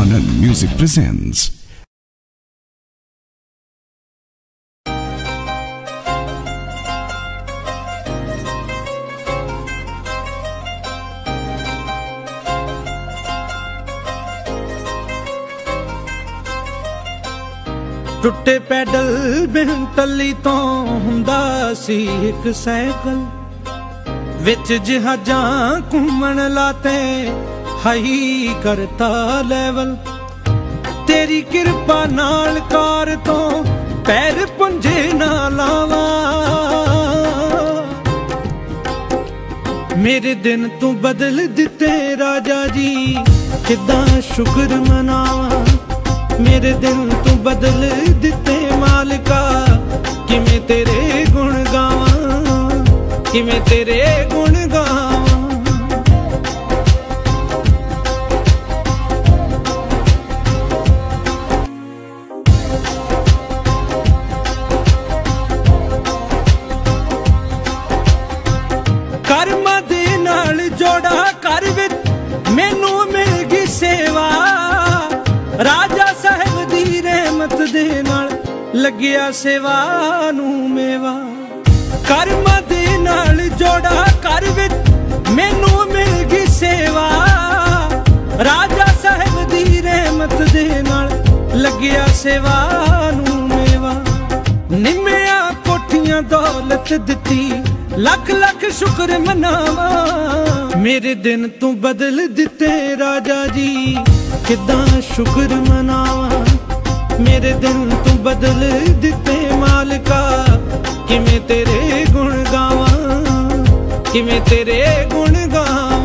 Anand Music presents टुटे pedal बिन टली तो हुंदा सी एक साइकिल विच जहाजां घूमण लाते हाई करता लेवल तेरी किरपा नाल कार तो पैर पुंजे ना लावा मेरे दिन तू बदल दिते राजा जी किदां शुक्र मनावा मेरे दिन तू बदल दिते मालिका किवें तेरे गुण गावां किवें तेरे गुण गावां कर्मा दे नाल जोड़ा कर विच मैनू मिल गई सेवा राजा साहब दी रहमत दे नाल लगिया सेवा नू मेवा कर्मा दे नाल जोड़ा कर विच मैनू मिल गई सेवा राजा साहब दी रहमत दे नाल लगिया सेवा नू मेवा निम्मिया कोठियां दौलत दिती लख लख शुक्र मनावा मेरे दिन तू बदल दिते राजा जी किदां शुक्र मनावा मेरे दिन तू बदल दिते मालिका किवें तेरे गुण गावां किवें तेरे गुण गावां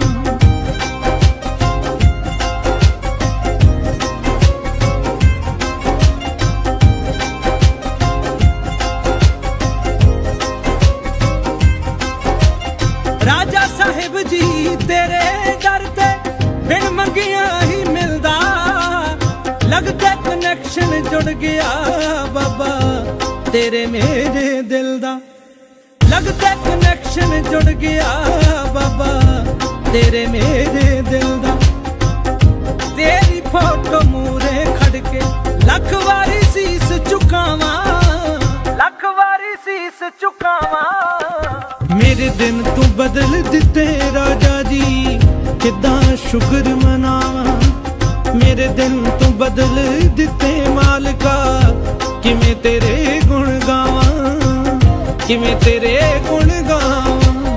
राजा साहिब जी तेरे दर ते बिन मंगिया ही मिलदा लगदा कनेक्शन जुड़ गया बाबा तेरे मेरे दिल दा लगदा कनेक्शन जुड़ गया बाबा तेरे मेरे दिल दा तेरी फोटो मूरे खड़ के लख वारी सीस झुकावां लख वारी सीस झुकावां मेरे दिन तू बदल दिते राजा जी किदां शुक्र मनावा मेरे दिन तू बदल दिते मालिका किवें तेरे गुण गावां किवें तेरे गुण गावां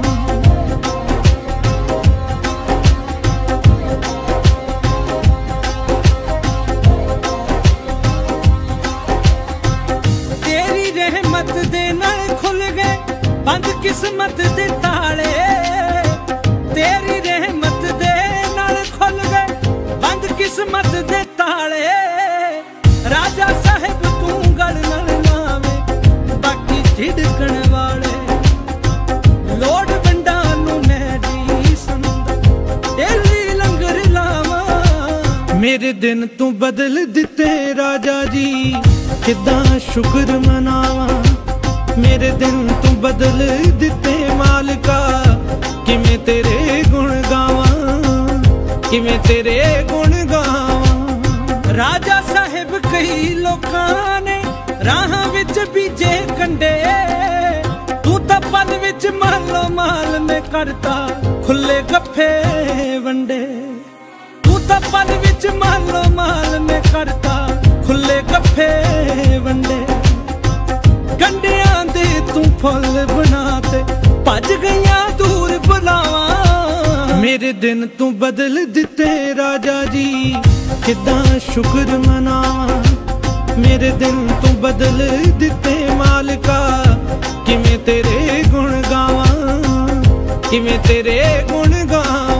तेरी रहमत दे नाल खुल गए बंद किस्मत दे ताले तेरी रहमत दे नाल खुल गए बंद किस्मत दे ताले राजा साहिब तू गल नाल लावे बाकी झिड़कण वाले लोड वंडा नू मैडी संदा डेली लंगर लावा मेरे दिन तू बदल दिते राजा जी किदां शुक्र मनावा मेरे दिन तू बदल दिते मालिका किवें तेरे गुण गावां किवें तेरे गुण गावां राजा साहिब कई लोकां ने राहां विच बीजे कंडे तू तां पल विच मालो माल में करता खुले गफ्फे वंडे तू तां पल विच मालो माल में करता खुले गफ्फे वंडे कंडियां दे तू फुल बनाते भज गईयां दूर बुलावा मेरे दिन तू बदल दिते राजा जी किदां शुक्र मनावा मेरे दिन तू बदल दिते मालिका किवें तेरे गुण गावां किवें तेरे गुण गावां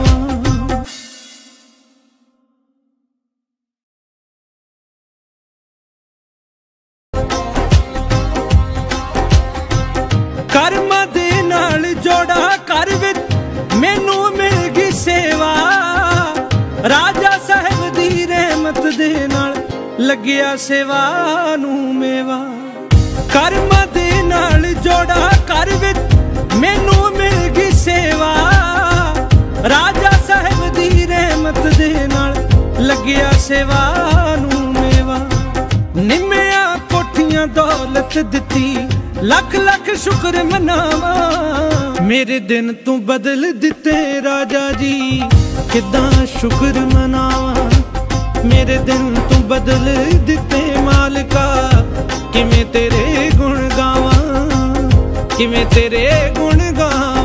कर्मा दे नाल जोड़ा कर विच मैनू मिल गई सेवा राजा साहब दी रहमत दे नाल लगिया सेवा नू मेवा कर्मा दे नाल जोड़ा कर विच मैनू मिल गई सेवा राजा साहब दी रहमत दे नाल लगिया ਗਿਆ ਸੇਵਾ ਨੂੰ ਮੇਵਾ। ਨਿੰਮਿਆ ਕੋਠੀਆਂ ਦੌਲਤ ਦਿੱਤੀ, ਲੱਖ ਲੱਖ ਸ਼ੁਕਰ ਮਨਾਵਾ। ਮੇਰੇ ਦਿਨ ਤੂੰ ਬਦਲ ਦਿੱਤੇ ਰਾਜਾ ਜੀ, ਕਿੱਦਾਂ ਸ਼ੁਕਰ ਮਨਾਵਾ। ਮੇਰੇ ਦਿਨ ਤੂੰ ਬਦਲ ਦਿੱਤੇ ਮਾਲਕਾ, ਕਿਵੇਂ ਤੇਰੇ ਗੁਣ ਗਾਵਾਂ, ਕਿਵੇਂ ਤੇਰੇ ਗੁਣ ਗਾਵਾਂ।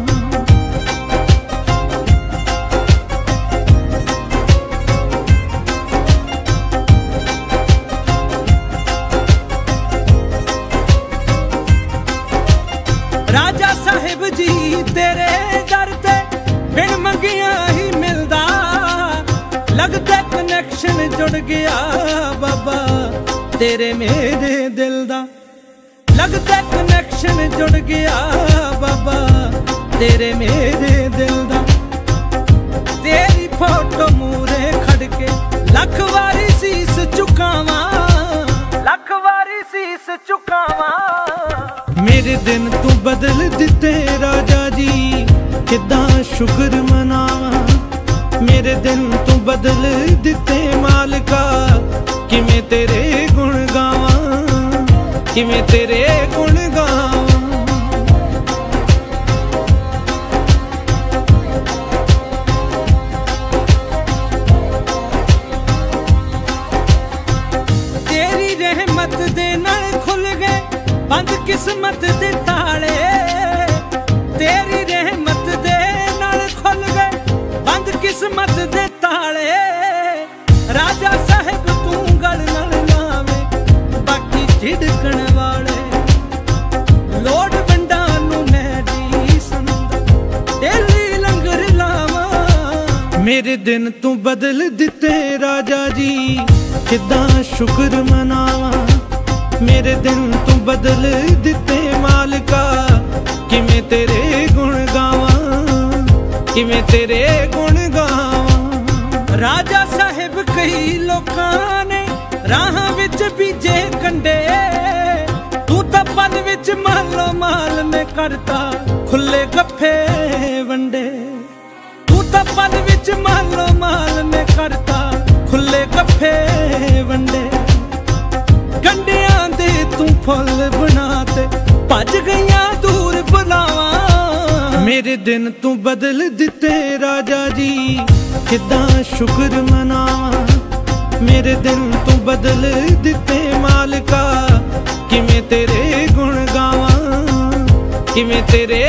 ਰਾਜਾ ਸਾਹਿਬ ਜੀ ਤੇਰੇ ਦਰ ਤੇ ਬਿਨ ਮੰਗਿਆ ਹੀ ਮਿਲਦਾ, ਲੱਗਦਾ ਕਨੈਕਸ਼ਨ ਜੁੜ ਗਿਆ ਬਾਬਾ ਤੇਰੇ ਮੇਰੇ ਦਿਲ ਦਾ। ਲੱਗਦਾ ਕਨੈਕਸ਼ਨ ਜੁੜ ਗਿਆ ਬਾਬਾ ਤੇਰੇ ਮੇਰੇ ਦਿਲ ਦਾ। ਤੇਰੀ ਫੋਟੋ ਮੂਰੇ ਖੜ ਕੇ ਲੱਖ ਵਾਰੀ ਸੀਸ ਝੁਕਾਵਾਂ, ਲੱਖ ਵਾਰੀ ਸੀਸ ਝੁਕਾਵਾਂ। ਮੇਰੇ ਦਿਨ ਤੂੰ ਬਦਲ ਦਿੱਤੇ ਰਾਜਾ ਜੀ, ਕਿੱਦਾਂ ਸ਼ੁਕਰ ਮਨਾਵਾਂ। ਮੇਰੇ ਦਿਨ ਤੂੰ ਬਦਲ ਦਿੱਤੇ ਮਾਲਕਾ, ਕਿਵੇਂ ਤੇਰੇ ਗੁਣ ਗਾਵਾਂ, ਕਿਵੇਂ ਤੇਰੇ ਗੁਣ ਗਾਵਾਂ। ਤੇਰੀ ਰਹਿਮਤ ਦੇ ਨਾਲ ਖੁੱਲ ਗਏ ਬੰਦ ਕਿਸਮਤ ਦੇ ਤਾਲੇ। ਤੇਰੀ ਰਹਿਮਤ ਦੇ ਨਾਲ ਖੁੱਲ ਗਏ ਬੰਦ ਕਿਸਮਤ ਦੇ ਤਾਲੇ। ਰਾਜਾ ਸਾਹਿਬ ਤੂੰ ਗਲ ਨਾਲ ਲਾਵੇਂ, ਬਾਕੀ ਝਿੜਕਣ ਵਾਲੇ ਲੋੜ ਵੰਡਾਂ ਨੂੰ ਮੈਂ ਦੀ ਸੰਦ ਡੇਲੀ ਲੰਗਰ ਲਾਵਾਂ। ਮੇਰੇ ਦਿਨ ਤੂੰ ਬਦਲ ਦਿੱਤੇ ਰਾਜਾ ਜੀ, ਕਿੱਦਾਂ ਸ਼ੁਕਰ ਮਨਾਵਾਂ। ਮੇਰੇ ਦਿਨ ਤੂੰ ਬਦਲ ਦਿੱਤੇ ਮਾਲਕਾ, ਕਿਵੇਂ ਤੇਰੇ ਗੁਣ ਗਾਵਾਂ, ਕਿਵੇਂ ਤੇਰੇ ਗੁਣ ਗਾਵਾਂ। ਰਾਜਾ ਸਾਹਿਬ ਕਈ ਲੋਕਾਂ ਨੇ ਰਾਹਾਂ ਵਿੱਚ ਬੀਜੇ ਕੰਡੇ, ਤੂੰ ਤਾਂ ਪਲ ਵਿੱਚ ਮਾਲੋ ਮਾਲ ਮੈਂ ਕਰਤਾ ਖੁੱਲੇ ਗੱਫੇ ਵੰਡੇ। ਤੂੰ ਤਾਂ ਪਲ ਵਿੱਚ ਮਾਲੋ ਮਾਲ ਮੈਂ ਕਰਤਾ ਖੁੱਲੇ ਗੱਫੇ ਵੰਡੇ। ਗੰਡਿਆਂ ਦੇ ਤੂੰ ਫੁੱਲ ਬਣਾ ਤੇ ਭੱਜ ਗਈਆਂ ਦੂਰ ਬੁਲਾਵਾਂ। ਮੇਰੇ ਦਿਨ ਤੂੰ ਬਦਲ ਦਿੱਤੇ ਰਾਜਾ ਜੀ, ਕਿੱਦਾਂ ਸ਼ੁਕਰ ਮਨਾਵਾਂ। ਮੇਰੇ ਦਿਨ ਤੂੰ ਬਦਲ ਦਿੱਤੇ ਮਾਲਕਾ, ਕਿਵੇਂ ਤੇਰੇ ਗੁਣ ਗਾਵਾਂ, ਕਿਵੇਂ ਤੇਰੇ